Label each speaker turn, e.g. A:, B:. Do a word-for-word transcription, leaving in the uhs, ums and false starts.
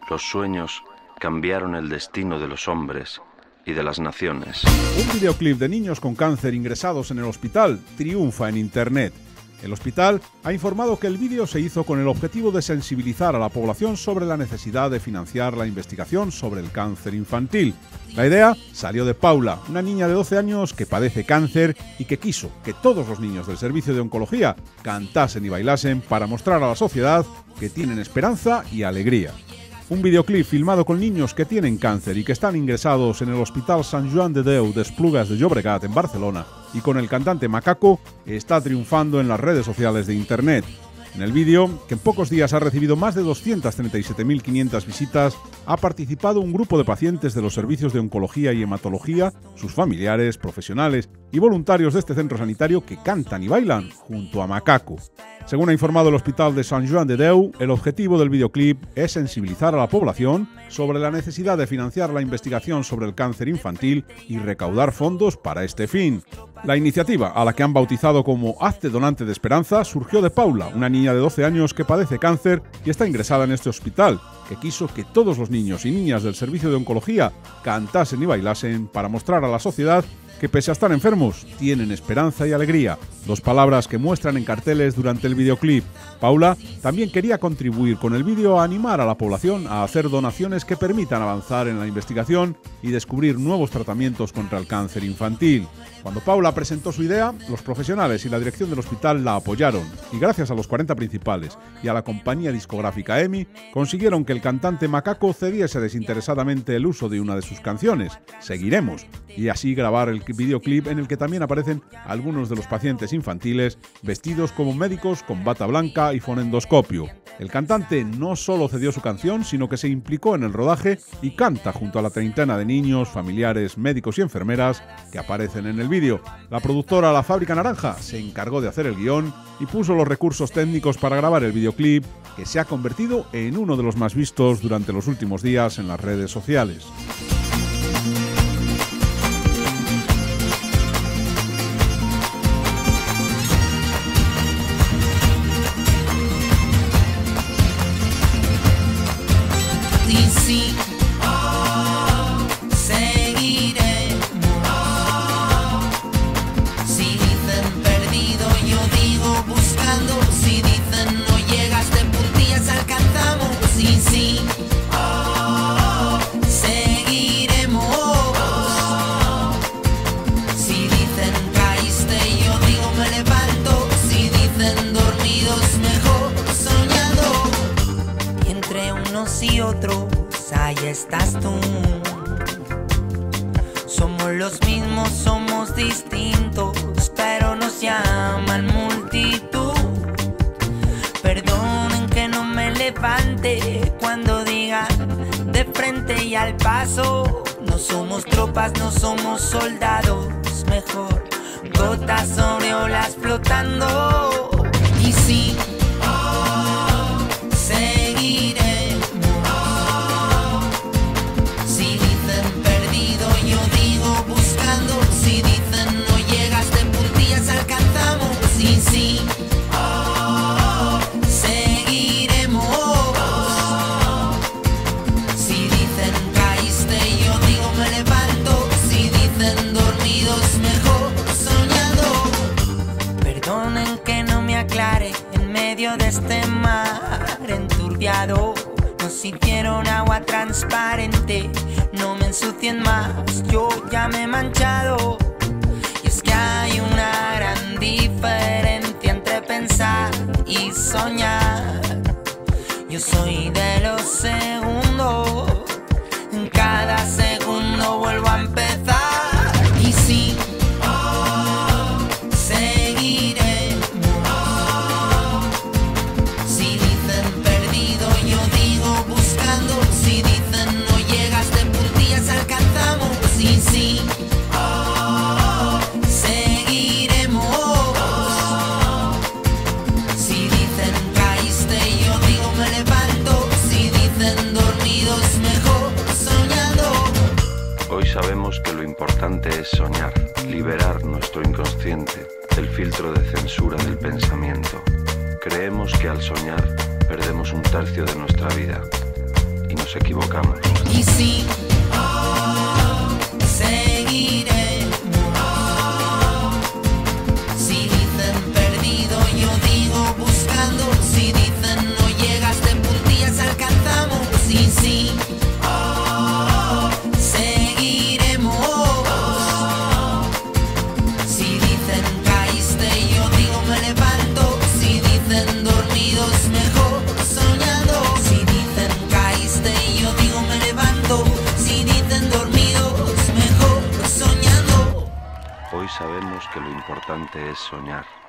A: Los sueños cambiaron el destino de los hombres y de las naciones.
B: Un videoclip de niños con cáncer ingresados en el hospital triunfa en Internet. El hospital ha informado que el vídeo se hizo con el objetivo de sensibilizar a la población sobre la necesidad de financiar la investigación sobre el cáncer infantil. La idea salió de Paula, una niña de doce años que padece cáncer y que quiso que todos los niños del servicio de oncología cantasen y bailasen para mostrar a la sociedad que tienen esperanza y alegría. Un videoclip filmado con niños que tienen cáncer y que están ingresados en el Hospital Sant Joan de Déu d'Esplugues de Llobregat en Barcelona y con el cantante Macaco está triunfando en las redes sociales de Internet. En el vídeo, que en pocos días ha recibido más de doscientas treinta y siete mil quinientas visitas, ha participado un grupo de pacientes de los servicios de oncología y hematología, sus familiares, profesionales y voluntarios de este centro sanitario que cantan y bailan junto a Macaco. Según ha informado el Hospital de Sant Joan de Déu, el objetivo del videoclip es sensibilizar a la población sobre la necesidad de financiar la investigación sobre el cáncer infantil y recaudar fondos para este fin. La iniciativa, a la que han bautizado como Hazte Donante de Esperanza, surgió de Paula, una niña de doce años que padece cáncer y está ingresada en este hospital, que quiso que todos los niños y niñas del servicio de oncología cantasen y bailasen para mostrar a la sociedad que pese a estar enfermos, tienen esperanza y alegría, dos palabras que muestran en carteles durante el videoclip. Paula también quería contribuir con el vídeo a animar a la población a hacer donaciones que permitan avanzar en la investigación y descubrir nuevos tratamientos contra el cáncer infantil. Cuando Paula presentó su idea, los profesionales y la dirección del hospital la apoyaron y gracias a los cuarenta principales y a la compañía discográfica EMI, consiguieron que el cantante Macaco cediese desinteresadamente el uso de una de sus canciones, Seguiremos, y así grabar el videoclip en el que también aparecen algunos de los pacientes infantiles vestidos como médicos con bata blanca y fonendoscopio. El cantante no solo cedió su canción, sino que se implicó en el rodaje y canta junto a la treintena de niños, familiares, médicos y enfermeras que aparecen en el vídeo. La productora La Fábrica Naranja se encargó de hacer el guión y puso los recursos técnicos para grabar el videoclip, que se ha convertido en uno de los más vistos durante los últimos días en las redes sociales.
C: Y sí, oh, seguiremos. Si dicen perdido, yo digo buscando. Si dicen no llegas de puntillas, alcanzamos. Y sí, oh, seguiremos. Si dicen caíste, yo digo me levanto. Si dicen dormidos, mejor soñando. Y entre unos y otros ahí estás tú. Somos los mismos, somos distintos, pero nos llaman multitud. Perdonen que no me levante cuando diga de frente y al paso. No somos tropas, no somos soldados, mejor gotas sobre olas flotando. Y sí, oh, seguiré. Si dicen no llegas de puntillas, alcanzamos. Sí, sí, oh, seguiremos. Si dicen caíste, yo digo me levanto. Si dicen dormidos, mejor soñando. Perdonen que no me aclare en medio de este mar enturbiado. Nos hicieron agua transparente, no me ensucien más, yo ya me he manchado. Y es que hay una gran diferencia entre pensar y soñar. Yo soy de los segundos, en cada segundo vuelvo a empezar. Y sí, oh, seguiremos. Si dicen perdido, yo digo buscando. Si dicen no llegas de puntillas, alcanzamos. Sí, sí, oh, seguiremos. Si dicen caíste, yo digo me levanto. Si dicen dormidos, mejor soñando.
A: Hoy sabemos que lo importante es soñar, liberar nuestro inconsciente del filtro de censura del pensamiento. Creemos que al soñar perdemos un tercio de nuestra vida. y nos equivocamos.
C: Y sí, seguiremos. Si dicen perdido, yo digo buscando. Si dicen no llegas de puntillas, alcanzamos. Y sí, seguiremos. Si dicen caíste, yo digo me levanto. Si dicen dormidos, mejor soñando. Si dicen caíste, yo digo me levanto. Si dicen dormidos, mejor soñando.
A: Hoy sabemos que lo importante es soñar.